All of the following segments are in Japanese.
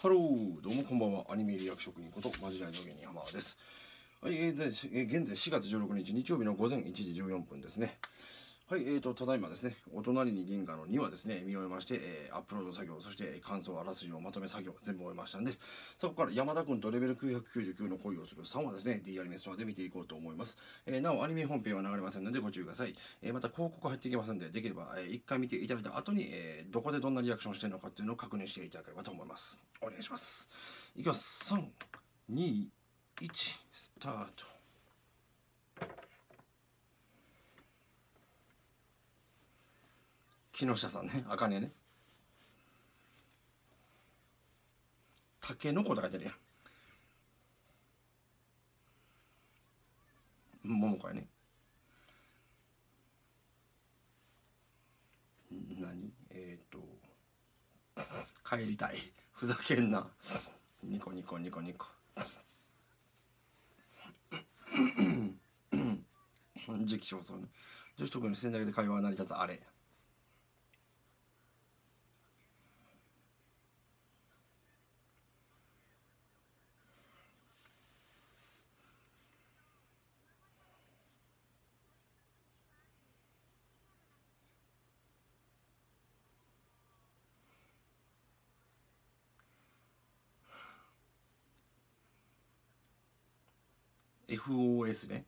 ハロー、どうもこんばんは。アニメリアク職人ことマジライド芸人浜田です。はい、現在4月16日日曜日の午前1時14分ですね。はい、ただいまですね、お隣に銀河の2話ですね、見終えまして、アップロード作業、そして感想あらすじをまとめ作業、全部終えましたんで、そこから山田君とレベル999の恋をする3話ですね、D アニメストアで見ていこうと思います。なお、アニメ本編は流れませんのでご注意ください。また広告入っていきますので、できれば、1回見ていただいた後に、どこでどんなリアクションしてるのかっていうのを確認していただければと思います。お願いします。いきます。3、2、1、スタート。木下さんね、あかねね。タケノコとか書いてるやん。桃子やね。何帰りたい。ふざけんな。ニコニコニコニコ。時期尚早ね。女子特に洗濯で会話が成り立つあれ。FOS ね。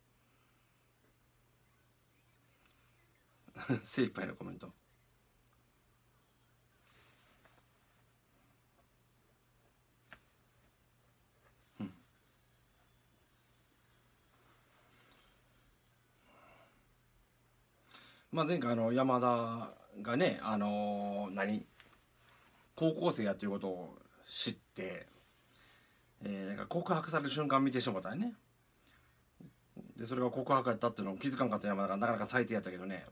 精一杯のコメント。まあ前回山田がね高校生やっていうことを知って、なんか告白される瞬間見てしまったんね。でそれが告白やったっていうのを気づかんかった山田がなかなか最低やったけどね。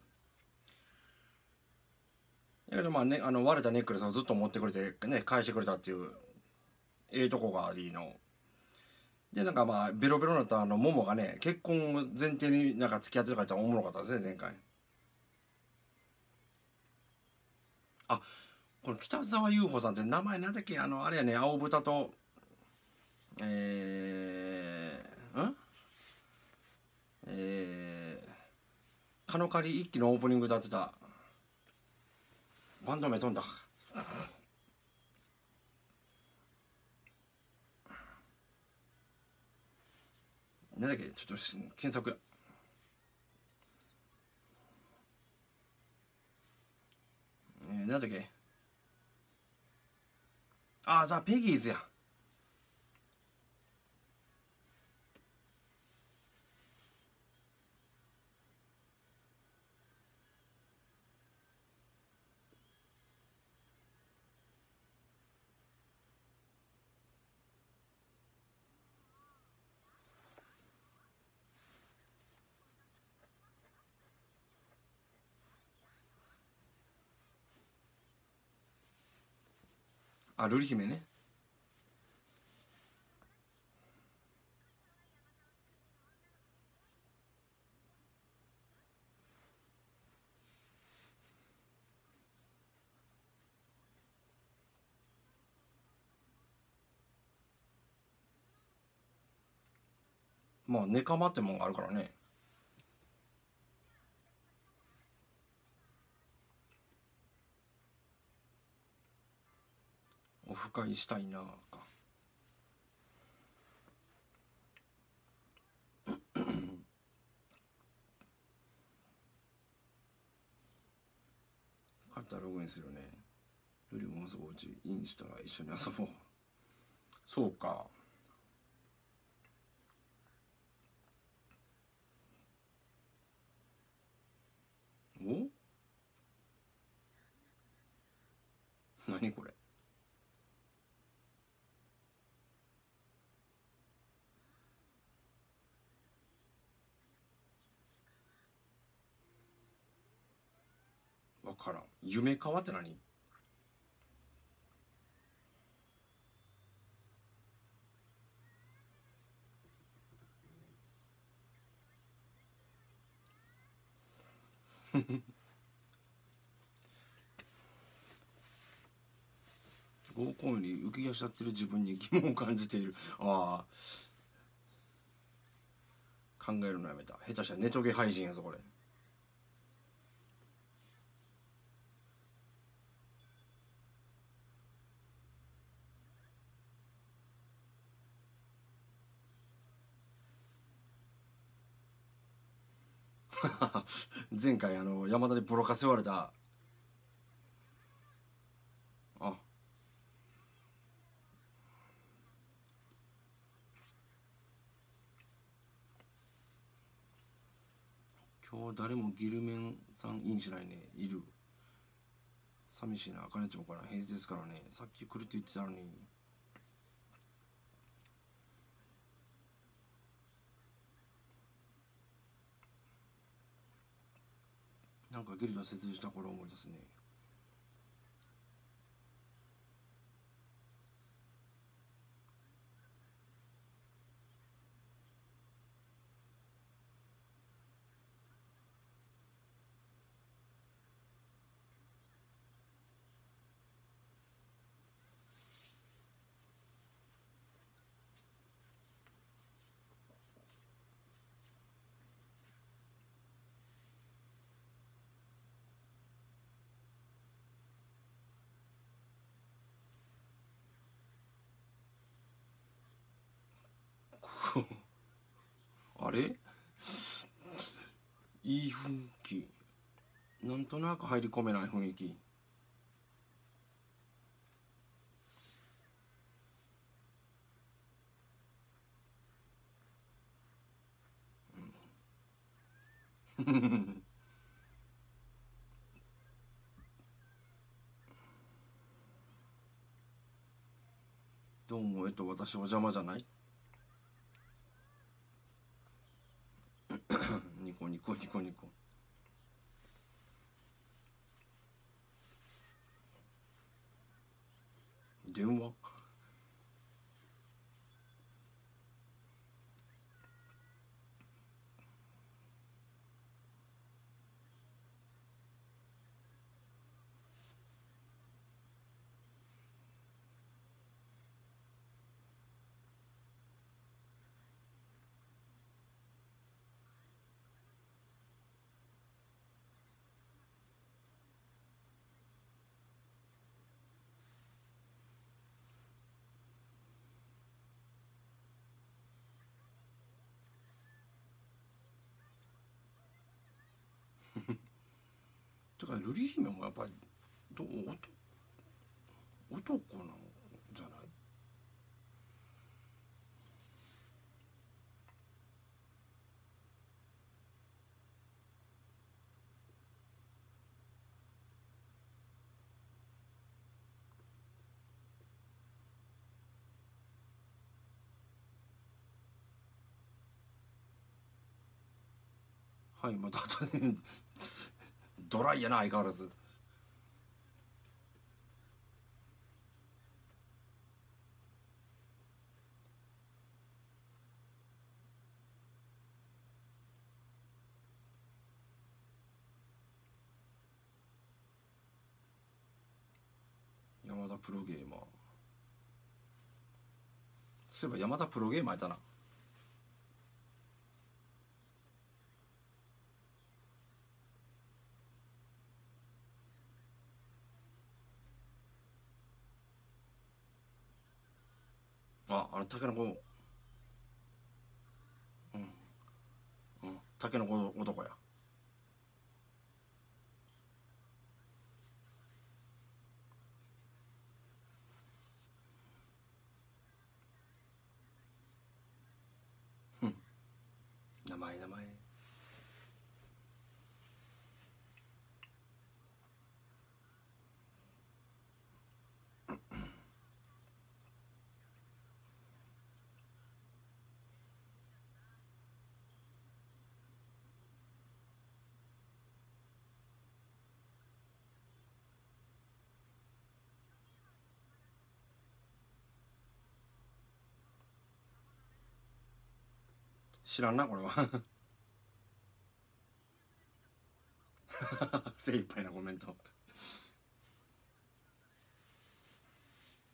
だけどまあね、割れたネックレスをずっと持ってくれてね、返してくれたっていうええとこがありの。でなんかまあベロベロになったモモがね、結婚を前提になんか付き合ってるかっておもろかったですね前回。あ、この北沢優穂さんって名前なんだっけ、あれやね、青豚とえんカノカリ一期のオープニングでやってたバンド名飛んだ。なんだっけ、ちょっと検索。なんだっけ、ザ・ペギーズや。瑠璃姫ね。まあネカマってもんがあるからね。オフ会したいなか。勝ったらログインするよね。ルリもうすぐうちインしたら一緒に遊ぼう。そうか。お、何これ。わからん。夢かわって何。 合コンより浮き足立ってる自分に疑問を感じている。ああ、考えるのやめた。下手したらネトゲ廃人やぞこれ。前回山田でボロカス言われた。あ、今日誰もギルメンさんインしないね。いる。寂しいな。あかねちゃんから平日ですからね。さっき来るって言ってたのに。なんかギルド設立した頃思い出すね。あれ、いい雰囲気。なんとなく入り込めない雰囲気。どうも私お邪魔じゃない。ニコニコニコニコ。電話。てか瑠璃姫もやっぱり男なのじゃない。はい、またドライやな相変わらず。山田プロゲーマー。そういえば山田プロゲーマーやったな。タケノコ。うん、うん、タケノコ男や。うん、名前。知らんなこれは。精一杯なコメント。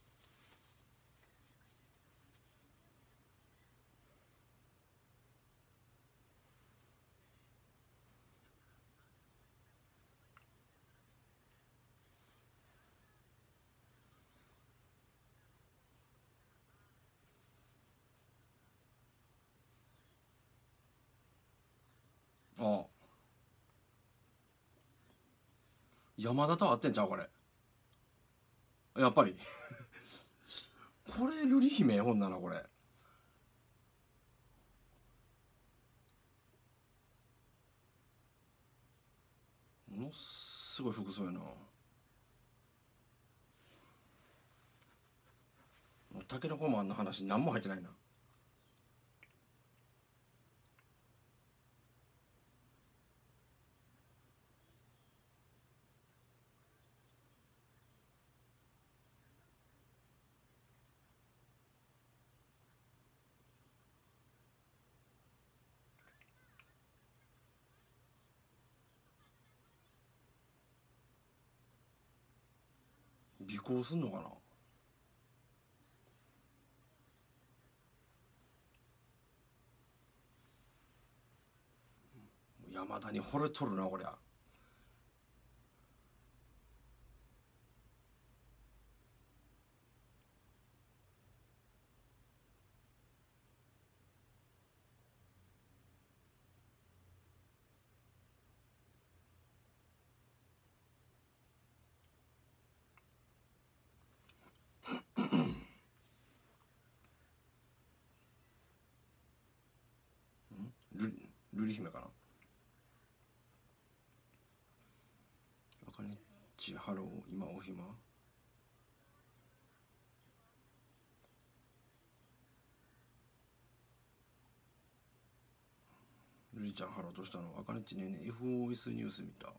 あ、山田と合ってんちゃうこれ。やっぱりこれ瑠璃姫ほんならこれ。ものすごい服装やな。タケノコマンの話何も入ってないな。尾行すんのかな。山田に惚れとるなこりゃ。瑠璃姫かな。赤根千ハロー今お暇。瑠璃ちゃんハローとしたの。赤根ちね FOS ニュース見た。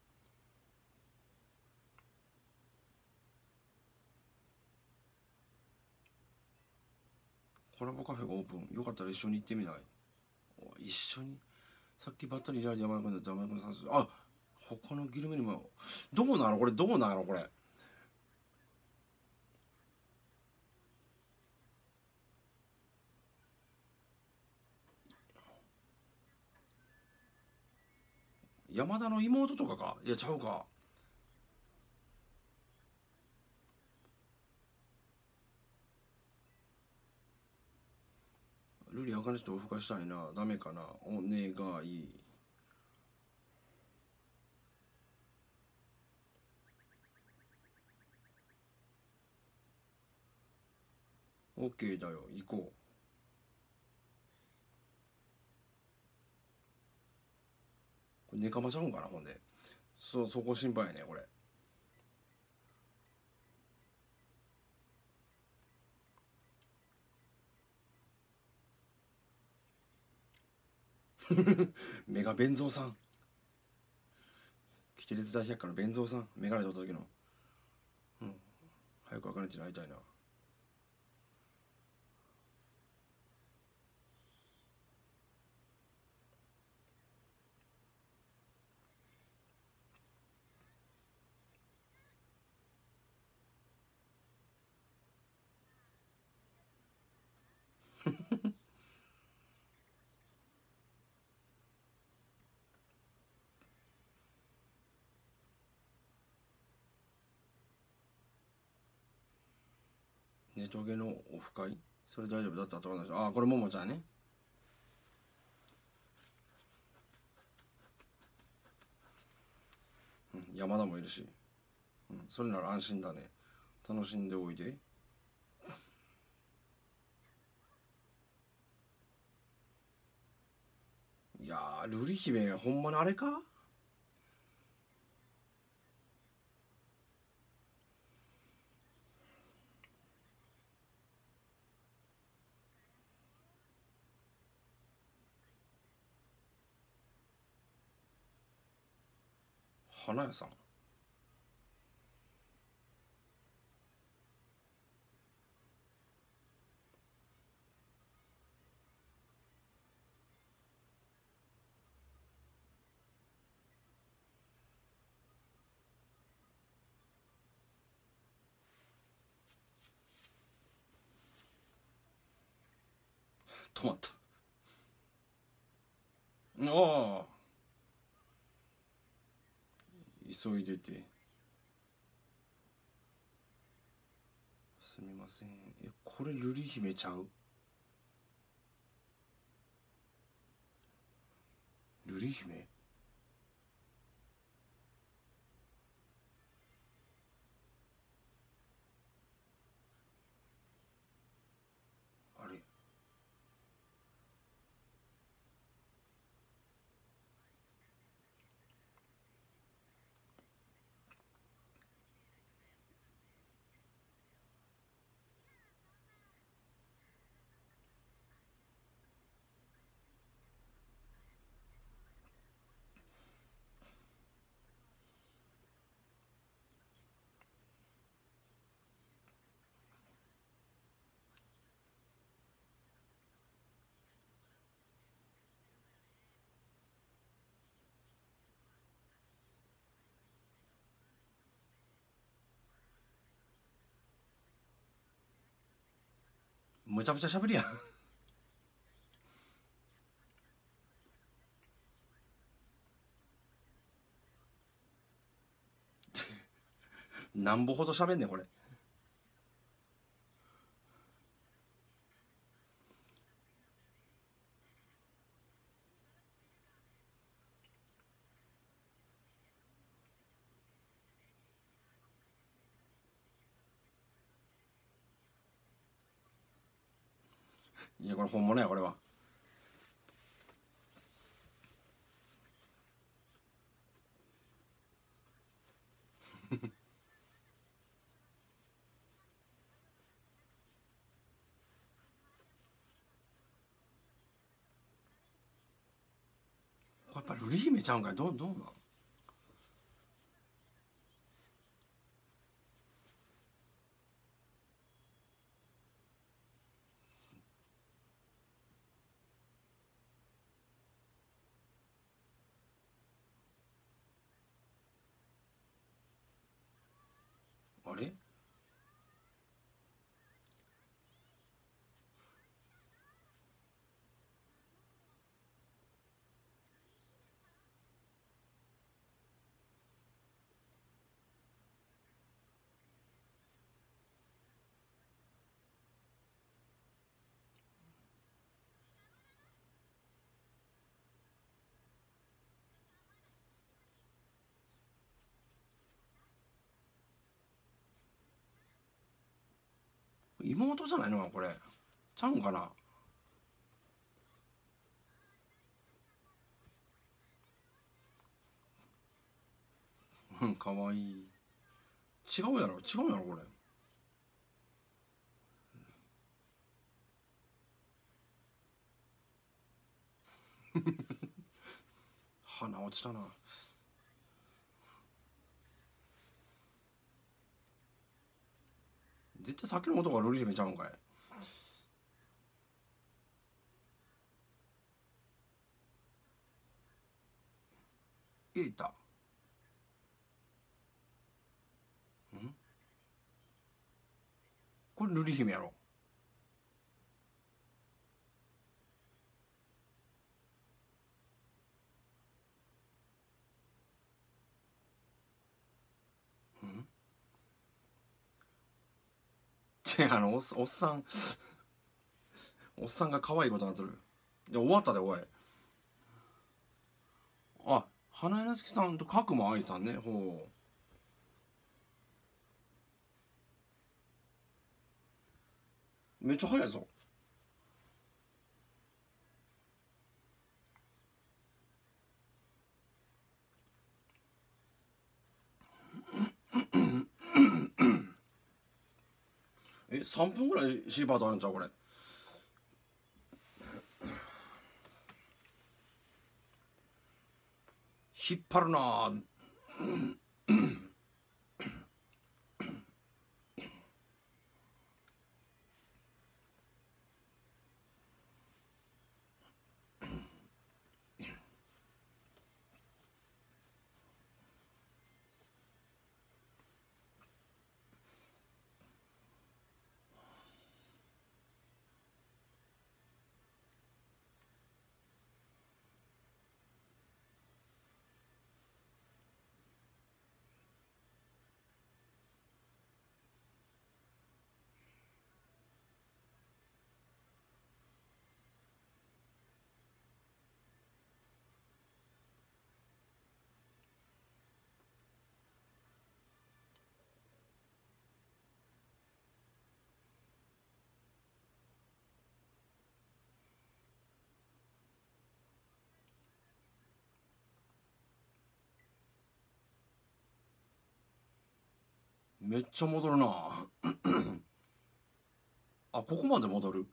コラボカフェがオープン。よかったら一緒に行ってみない。一緒に。さっきバッタリーラージ山田君だった山田君さん。あ、他のギルメにも。どうなのこれ、どうなのこれ。山田の妹とかか。いやちゃうか。瑠璃あかねとオフ会したいな。ダメかな。お願い。オッケーだよ。行こう。これネカマちゃうんかなほんで。そこ心配やねこれ。メガ弁蔵さん。キテレツ大百科の弁蔵さん。メガネ取った時の。うん。早くあかねちに会いたいな。ネトゲのオフ会。それ大丈夫だったと思います。あ、これももちゃんね。うん、山田もいるし。うん、それなら安心だね。楽しんでおいで。いやー、瑠璃姫ほんまにあれか。花屋さん。止まった。ああ、急いでて。すみません。これ瑠璃姫ちゃう。瑠瑠璃姫。あれ、むちゃむちゃ喋りやん。なんぼほど喋んねんこれ。いやこれ本物やこれは。これやっぱ瑠璃姫ちゃうんかい。どうなん。あれ、妹じゃないのかこれ。ちゃうんかな。うん、かわいい。違うやろ違うやろこれ。鼻落ちたな。絶対さっきの男が瑠璃姫ちゃうんかい。いた。ん、これ瑠璃姫やろ。ん、おっさん、おっさんが可愛いことになってる。で終わったでおい。あ、花柳さんと角間愛さんね。ほう。めっちゃ早いぞ。3分ぐらい C パートあるんちゃうこれ。引っ張るなぁ。 めっちゃ戻るなあ、ここまで戻る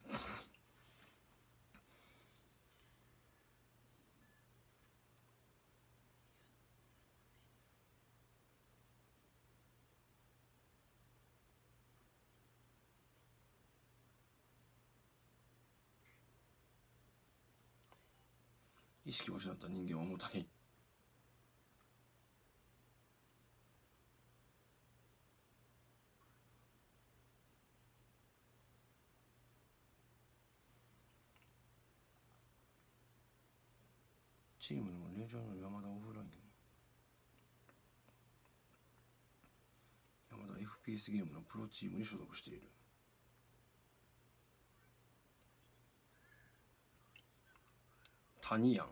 意識を失った人間は重たい。チームのマネージャーの山田オフライン。山田 FPS ゲームのプロチームに所属している。谷やん。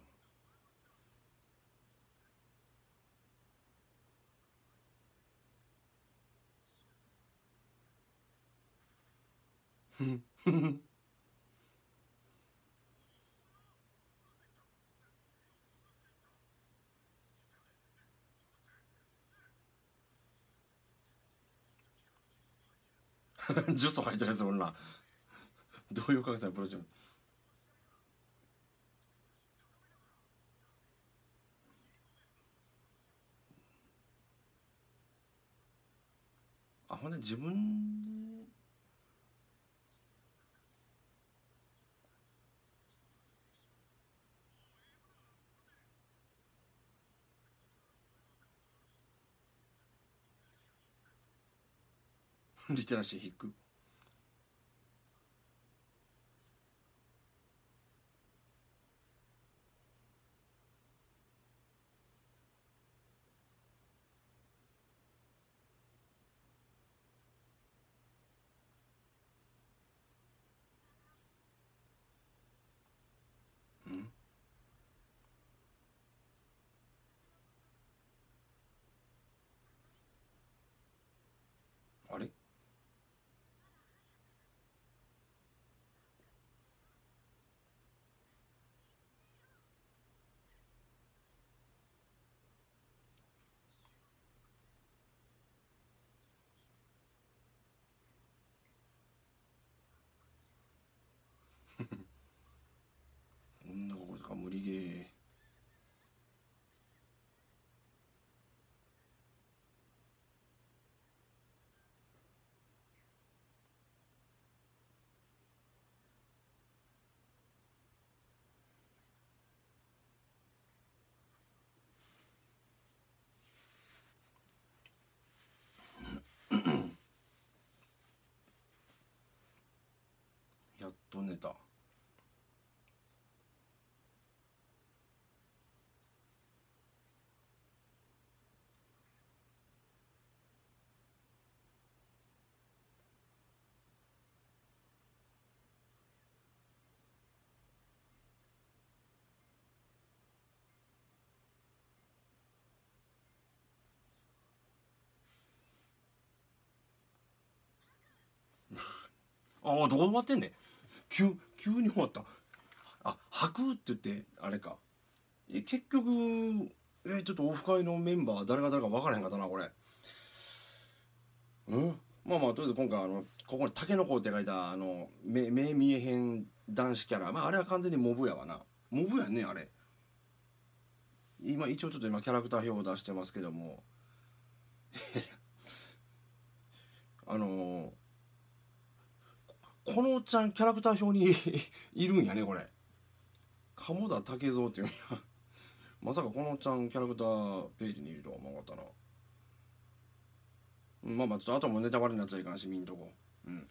ジュソ入ってるやつおるな。どういう格差のプロチーム。あ、ほんで自分でリテラシー引く。うんあれ女心とか無理ゲー。やっと寝た。ああ、どこで終わってんねん。急に終わった。あ、吐くって言ってあれか。結局ちょっとオフ会のメンバー誰が誰か分からへんかったなこれ。うん。まあまあとりあえず今回ここにタケノコって書いた目見えへん男子キャラ、まああれは完全にモブやわな。モブやんねあれ。今一応ちょっと今キャラクター表を出してますけどもあのこのちゃんキャラクター表にいるんやねこれ。鴨田武蔵っていうんやまさかこのちゃんキャラクターページにいるとは思わなかったな。まあまあちょっとあともネタバレになっちゃいかんし見んとこ。うん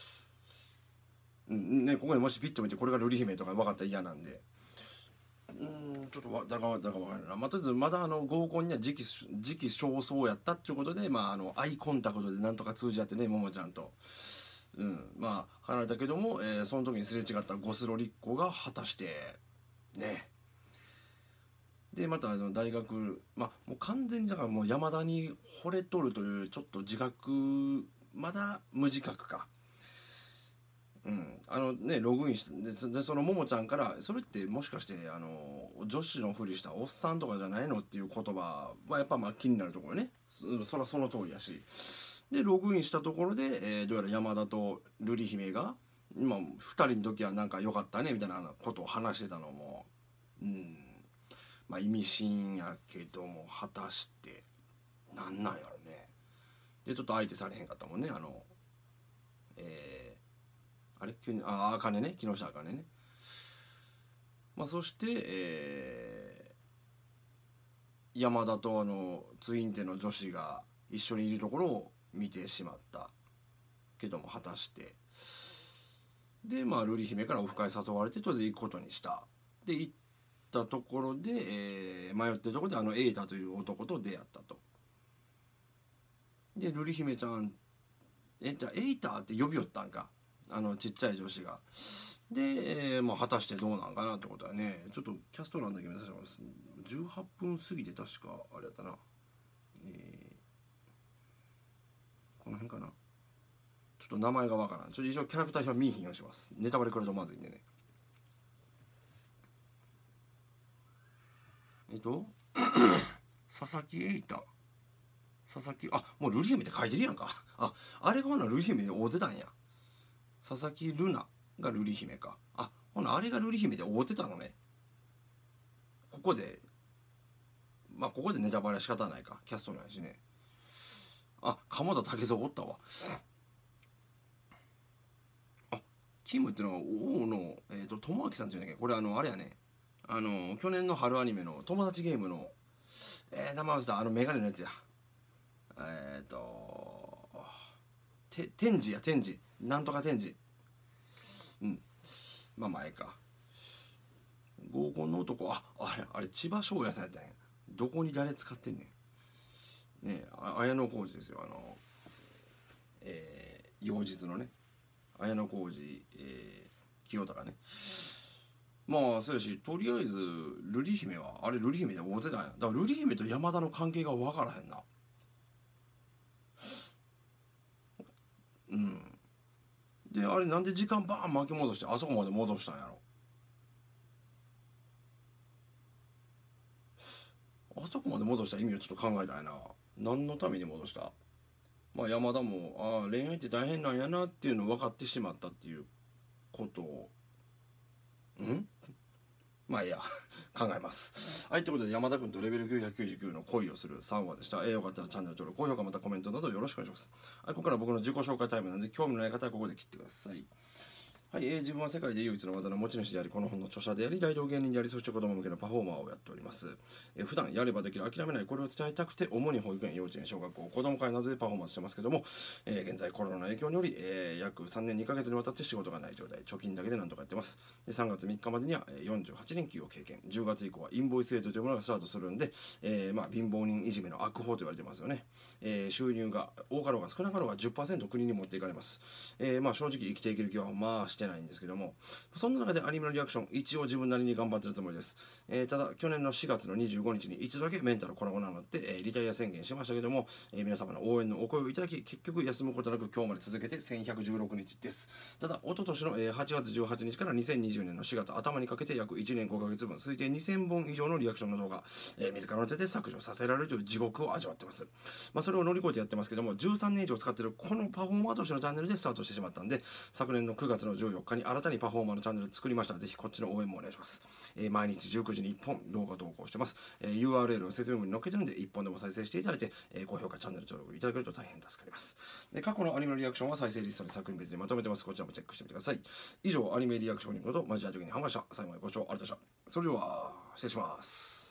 うんね、ここでもしピッと見てこれが瑠璃姫とか分かったら嫌なんで、ちょっと誰か分からないな。まあ、とりあえずまだ合コンには時期尚早やったっていうことで、まあ、アイコンタクトでなんとか通じ合ってね、ももちゃんと。まあ離れたけども、その時にすれ違ったゴスロリッコが果たしてね。でまた大学、まあもう完全にだからもう山田に惚れとるというちょっと自覚、まだ無自覚か。ログインしてでそのももちゃんから「それってもしかして女子のふりしたおっさんとかじゃないの?」っていう言葉はやっぱまあ気になるところね。そらその通りやし、 でログインしたところで、どうやら山田と瑠璃姫が今2人の時はなんか良かったねみたいなことを話してたのも、まあ意味深やけども、果たしてなんなんやろね。でちょっと相手されへんかったもんね、あれ急にあかねね、木下あかねね。まあそして、山田とツインテの女子が一緒にいるところを見てしまったけども、果たしてでまあ瑠璃姫からオフ会誘われてとりあえず行くことにした。で行ったところで、迷ってるところでエイタという男と出会ったと。で瑠璃姫ちゃんじゃあエイタって呼びよったんか、ちっちゃい女子が。で、まあ、果たしてどうなんかなってことはね、ちょっとキャスト欄だけ目指してます。18分過ぎて確かあれやったな、この辺かな、ちょっと名前がわからん。ちょっと一応キャラクター表見えひんようにします。ネタバレくるとまずいんでね。佐々木瑛太、佐々木、もう瑠璃姫って書いてるやんか。あれがほな瑠璃姫で会うてたんや。佐々木瑠奈が瑠璃姫か。ほなあれが瑠璃姫で会うてたのね。ここでここでネタバレは仕方ないか、キャストないしね。鎌田武蔵おったわ。キムっていうのは王の友明さんっていうんだっけ。これあれやね、去年の春アニメの友達ゲームの名前忘れた、メガネのやつや。天智や、天智なんとか天智。まあ前か。合コンの男、あれ千葉翔也さんやったんや。どこに誰使ってんねんね。綾小路ですよ。妖術のね綾小路、清隆ね。まあそうやし、とりあえず瑠璃姫はあれ瑠璃姫で会うてたんや。だから瑠璃姫と山田の関係が分からへんな。であれなんで時間バーン巻き戻してあそこまで戻したんやろ。あそこまで戻した意味をちょっと考えたいな。何のために戻した。山田も恋愛って大変なんやなっていうのを分かってしまったっていうことをまあいいや考えます。はい、ということで山田君とレベル999の恋をする3話でした。よかったらチャンネル登録、高評価またコメントなどよろしくお願いします。はい、ここから僕の自己紹介タイムなんで興味のない方はここで切ってください。はい、自分は世界で唯一の技の持ち主であり、この本の著者であり、大道芸人であり、そして子供向けのパフォーマーをやっております。普段やればできる、諦めない、これを伝えたくて、主に保育園、幼稚園、小学校、子供会などでパフォーマンスしてますけども、現在コロナの影響により、約3年2ヶ月にわたって仕事がない状態、貯金だけでなんとかやってます。で3月3日までには48連休を経験、10月以降はインボイス制度というものがスタートするんで、貧乏人いじめの悪法と言われてますよね。収入が多かろうが少なかろうが 10% 国に持っていかれます。正直生きていける気はしてないんですけども、そんな中でアニメのリアクション一応自分なりに頑張ってるつもりです。ただ去年の4月の25日に一度だけメンタルコラボなので、リタイア宣言しましたけども、皆様の応援のお声をいただき、結局休むことなく今日まで続けて1116日です。ただ一昨年の8月18日から2020年の4月頭にかけて約1年5ヶ月分推定2000本以上のリアクションの動画、自らの手で削除させられるという地獄を味わってます。それを乗り越えてやってますけども、13年以上使ってるこのパフォーマーとしてのチャンネルでスタートしてしまったんで、昨年の9月の14日に新たにパフォーマーのチャンネル作りました。ぜひこっちの応援もお願いします。毎日19時に1本動画投稿してます。URL を説明文に載っけてるんで1本でも再生していただいて、高評価チャンネル登録いただけると大変助かります。で過去のアニメのリアクションは再生リストで作品別にまとめてます。こちらもチェックしてみてください。以上アニメリアクションにことマジア時にハマりました。最後までご視聴ありがとうございました。それでは失礼します。